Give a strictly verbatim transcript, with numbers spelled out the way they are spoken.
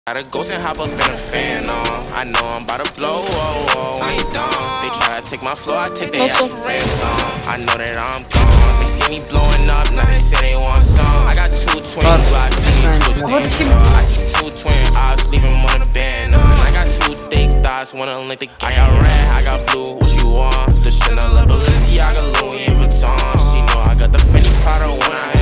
Gotta ghost and hop up in a fan, no. I know I'm about to blow, oh, oh, I ain't dumb. They try to take my flow, I take their ass for ransom. I know that I'm gone. They see me blowing up, now they say they want some. I got two twin blocks, two I see two twin eyes, leaving them on the band. I got two thick thighs, wanna link the game. I got red, I got blue, what you want? The Chanel, Balenciaga, Louis Vuitton. She know I got the Fendi Prada when I